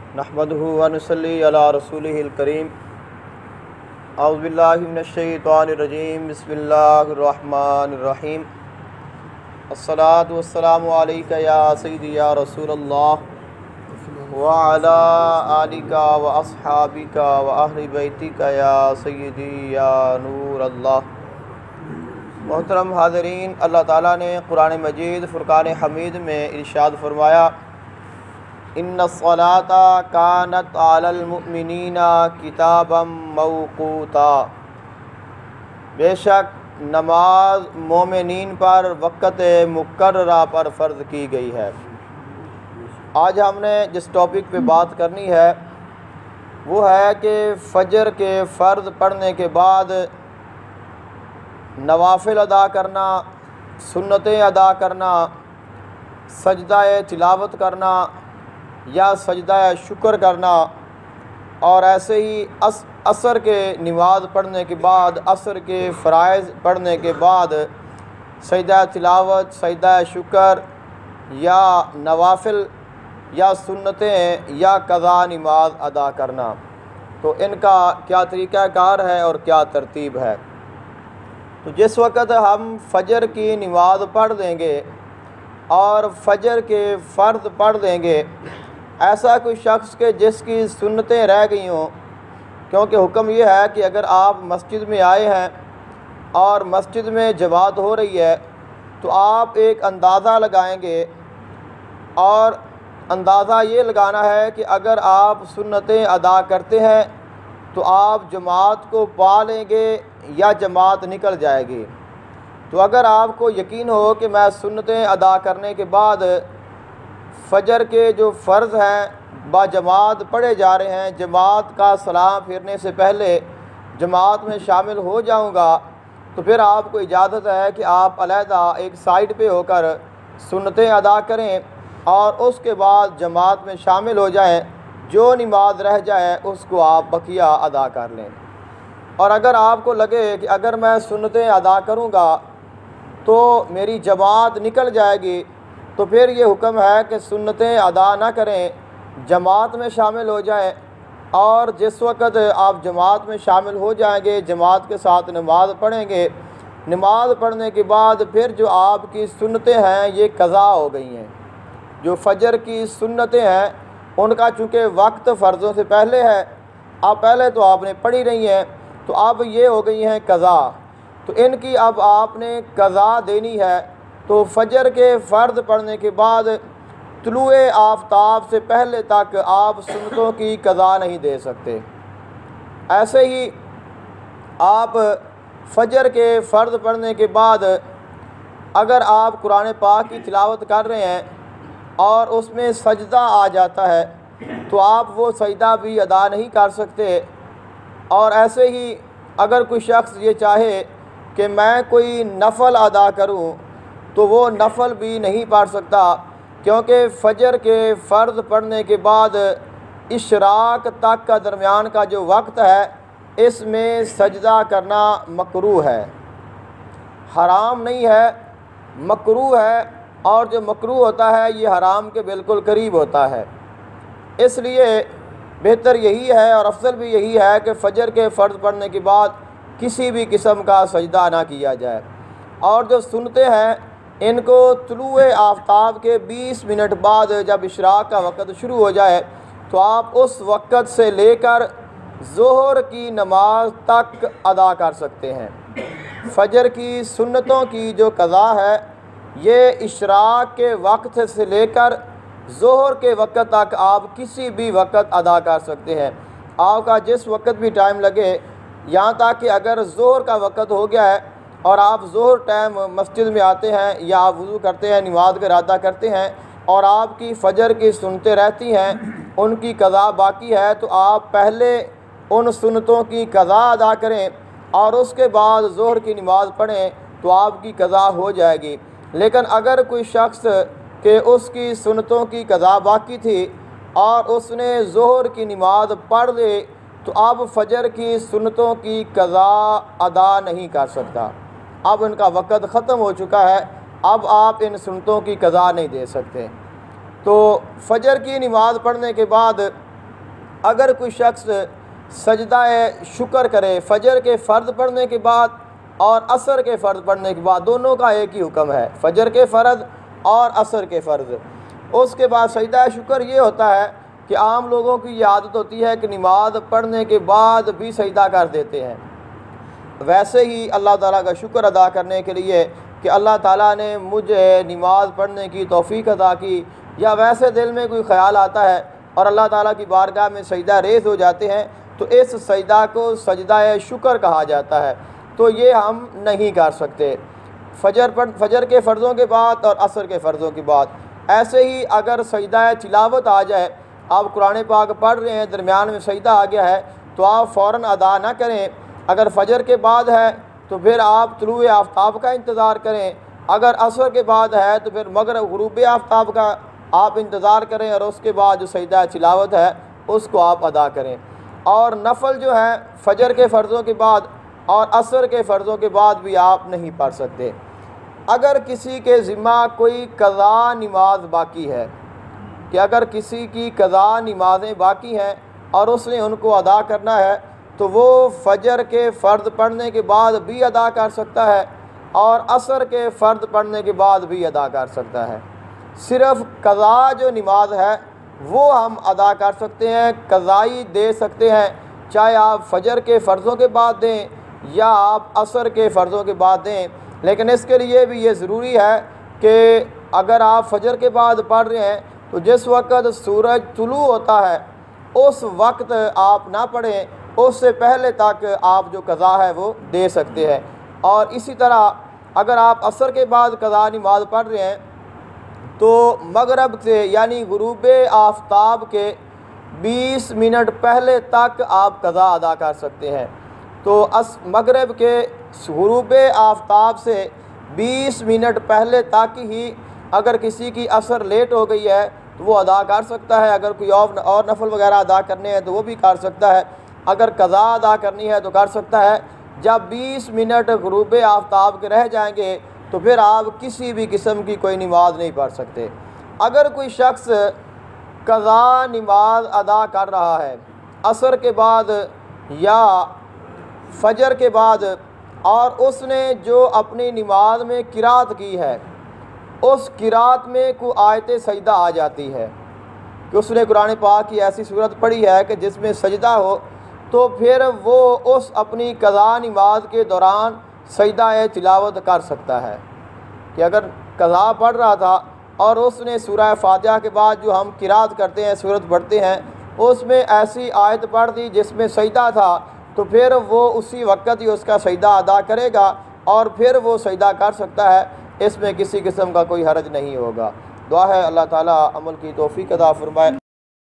नहमदुहु व नुसल्ली अला रसूलिहिल करीम। औज़ु बिल्लाहि मिनश शैतानिर रजीम। बिस्मिल्लाहिर्रहमानिर रहीम। अस्सलातु वस्सलामु अलैका या सय्यदी या रसूलल्लाह व अला आलिका व अस्हाबिका व अहलि बैतिका या सय्यदी या नूर अल्लाह। मोहतरम हाज़रीन, अल्लाह ताला ने कुरान मजीद फ़ुरक़ान हमीद में इरशाद फरमाया, इन्नस्सलाता कानत अलल मुमिनीना किताबम मौक़ूता। बेशक नमाज मोमिनीन पर वक़्त मुक़र्ररा पर फ़र्ज़ की गई है। आज हमने जिस टॉपिक पे बात करनी है वो है कि फ़जर के फ़र्ज़ पढ़ने के बाद नवाफिल अदा करना, सुन्नतें अदा करना, सजदा तिलावत करना या सजदा शुक्र करना, और ऐसे ही असर के नमाज पढ़ने के बाद, असर के फ़राइज़ पढ़ने के बाद सजदा तिलावत, सजदा शुक्र या नवाफिल या सुन्नतें या क़ज़ा नमाज अदा करना। तो इनका क्या तरीक़ाकार है और क्या तरतीब है। तो जिस वक़्त हम फ़जर की नमाज पढ़ देंगे और फ़जर के फ़र्ज़ पढ़ देंगे, ऐसा कोई शख्स के जिसकी सुन्नतें रह गई हों, क्योंकि हुक्म यह है कि अगर आप मस्जिद में आए हैं और मस्जिद में जमात हो रही है तो आप एक अंदाज़ा लगाएंगे, और अंदाज़ा ये लगाना है कि अगर आप सुन्नतें अदा करते हैं तो आप जमात को पा लेंगे या जमात निकल जाएगी। तो अगर आपको यकीन हो कि मैं सुन्नतें अदा करने के बाद फ़जर के जो फ़र्ज़ हैं बाजमात पढ़े जा रहे हैं, जमात का सलाम फिरने से पहले जमात में शामिल हो जाऊंगा, तो फिर आपको इजाज़त है कि आप अलहदा एक साइड पे होकर सुन्नतें अदा करें और उसके बाद जमात में शामिल हो जाएं। जो नमाज रह जाए उसको आप बकिया अदा कर लें। और अगर आपको लगे कि अगर मैं सुन्नतें अदा करूंगा तो मेरी जमात निकल जाएगी, तो फिर ये हुक्म है कि सुन्नतें अदा ना करें, जमात में शामिल हो जाएं। और जिस वक़्त आप जमात में शामिल हो जाएंगे, जमात के साथ नमाज़ पढ़ेंगे, नमाज़ पढ़ने के बाद फिर जो आपकी सुन्नतें हैं ये क़ज़ा हो गई हैं। जो फ़जर की सुन्नतें हैं उनका चूँकि वक्त फ़र्ज़ों से पहले है, अब पहले तो आपने पढ़ी नहीं है, तो अब ये हो गई हैं क़ज़ा, तो इनकी अब आपने क़ज़ा देनी है। तो फ़जर के फ़र्ज़ पढ़ने के बाद तुलूए आफ्ताब से पहले तक आप सुन्नतों की क़ज़ा नहीं दे सकते। ऐसे ही आप फ़जर के फ़र्ज़ पढ़ने के बाद अगर आप कुरान पाक की तिलावत कर रहे हैं और उसमें सजदा आ जाता है तो आप वो सजदा भी अदा नहीं कर सकते। और ऐसे ही अगर कोई शख्स ये चाहे कि मैं कोई नफ़ल अदा करूं तो वो नफ़ल भी नहीं पढ़ सकता, क्योंकि फ़जर के फ़र्ज़ पढ़ने के बाद इशराक तक का दरमियान का जो वक्त है इसमें सजदा करना मकरूह है, हराम नहीं है, मकरूह है। और जो मकरूह होता है ये हराम के बिल्कुल करीब होता है। इसलिए बेहतर यही है और अफजल भी यही है कि फ़जर के फ़र्ज़ पढ़ने के बाद किसी भी किस्म का सजदा ना किया जाए। और जो सुन्नतें हैं इनको तुलूए आफ्ताब के 20 मिनट बाद जब इशराक का वक़्त शुरू हो जाए तो आप उस वक़्त से लेकर ज़ोहर की नमाज तक अदा कर सकते हैं। फ़जर की सुन्नतों की जो क़ज़ा है ये इशराक के वक्त से लेकर ज़ोहर के वक़्त तक आप किसी भी वक़्त अदा कर सकते हैं। आपका जिस वक़्त भी टाइम लगे, यहाँ तक कि अगर ज़ोहर का वक़्त हो गया है और आप ज़ोहर टाइम मस्जिद में आते हैं या आप वज़ू करते हैं, नमाज का इरादा करते हैं और आपकी फ़जर की सुन्नतें रहती हैं, उनकी क़ज़ा बाकी है, तो आप पहले उन सुन्नतों की क़ज़ा अदा करें और उसके बाद ज़ोहर की नमाज़ पढ़ें तो आपकी क़ज़ा हो जाएगी। लेकिन अगर कोई शख्स के उसकी सुन्नतों की क़ज़ा बाकी थी और उसने ज़ोहर की नमाज़ पढ़ ले तो अब फ़जर की सुन्नतों की क़ज़ा अदा नहीं कर सकता। अब उनका वक़्त ख़त्म हो चुका है, अब आप इन सुन्नतों की क़ज़ा नहीं दे सकते। तो फ़जर की नमाज़ पढ़ने के बाद अगर कोई शख्स सजदा शुक्र करे फ़जर के फ़र्ज़ पढ़ने के बाद और असर के फ़र्ज़ पढ़ने के बाद, दोनों का एक ही हुक्म है, फ़जर के फ़र्ज़ और असर के फ़र्ज़। उसके बाद सजदा शुक्र ये होता है कि आम लोगों की ये आदत होती है कि नमाज पढ़ने के बाद भी सजदा कर देते हैं। वैसे ही अल्लाह ताला का शुक्र अदा करने के लिए कि अल्लाह ताला ने मुझे नमाज पढ़ने की तौफ़ीक अदा की, या वैसे दिल में कोई ख़्याल आता है और अल्लाह ताला की बारगाह में सजदा रेज़ हो जाते हैं, तो इस सजदा को सजदा शुक्र कहा जाता है। तो ये हम नहीं कर सकते फ़जर के फ़र्ज़ों के बाद और असर के फ़र्ज़ों के बाद। ऐसे ही अगर सजदा तिलावत आ जाए, आप कुरान पाक पढ़ रहे हैं, दरमियान में सजदा आ गया है, तो आप फ़ौरन अदा ना करें। अगर फ़जर के बाद है तो फिर आप तुलूए आफ्ताब का इंतज़ार करें, अगर असर के बाद है तो फिर मगरिब गुरूब आफ्ताब का आप इंतज़ार करें, और उसके बाद जो सजदा तिलावत है उसको आप अदा करें। और नफल जो है फ़जर के फ़र्ज़ों के बाद और असर के फ़र्ज़ों के बाद भी आप नहीं पढ़ सकते। अगर किसी के ज़िम्मा कोई क़ज़ा नमाज बाकी है, कि अगर किसी की क़ज़ा नमाज़ें बाकी हैं और उसने उनको अदा करना है, तो वो फ़जर के फ़र्ज़ पढ़ने के बाद भी अदा कर सकता है और असर के फ़र्ज़ पढ़ने के बाद भी अदा कर सकता है। सिर्फ़ क़ज़ा जो नमाज है वो हम अदा कर सकते हैं, क़ज़ाई दे सकते हैं, चाहे आप फ़जर के फ़र्ज़ों के बाद दें या आप असर के फ़र्ज़ों के बाद दें। लेकिन इसके लिए भी ये ज़रूरी है कि अगर आप फ़जर के बाद पढ़ रहे हैं तो जिस वक़्त सूरज तुलू होता है उस वक्त आप ना पढ़ें, उससे पहले तक आप जो क़ज़ा है वो दे सकते हैं। और इसी तरह अगर आप असर के बाद क़ज़ा नमाज पढ़ रहे हैं तो मगरिब से यानी गुरूब आफ्ताब के 20 मिनट पहले तक आप क़ज़ा अदा कर सकते हैं। तो मगरिब के गुरूब आफ्ताब से 20 मिनट पहले तक ही अगर किसी की असर लेट हो गई है तो वो अदा कर सकता है। अगर कोई और नफल वगैरह अदा करने हैं तो वो भी कर सकता है। अगर क़ज़ा अदा करनी है तो कर सकता है। जब 20 मिनट गुरूब आफ्ताब के रह जाएंगे तो फिर आप किसी भी किस्म की कोई नमाज नहीं पढ़ सकते। अगर कोई शख्स क़ज़ा नमाज अदा कर रहा है असर के बाद या फ़जर के बाद, और उसने जो अपनी नमाज में किरात की है उस किरात में कोई आयत सजदा आ जाती है कि उसने कुरान पाक की ऐसी सूरत पढ़ी है कि जिसमें सजदा हो, तो फिर वो उस अपनी क़ज़ा नमाज के दौरान सजदा तिलावत कर सकता है। कि अगर क़ज़ा पढ़ रहा था और उसने सूरह फातिहा के बाद जो हम किरात करते हैं, सूरत पढ़ते हैं, उसमें ऐसी आयत पढ़ दी जिसमें सजदा था, तो फिर वो उसी वक्त ही उसका सजदा अदा करेगा और फिर वो सजदा कर सकता है। इसमें किसी किस्म का कोई हरज नहीं होगा। दुआ है अल्लाह ताला अमल की तौफ़ीक़ अता फ़रमाए।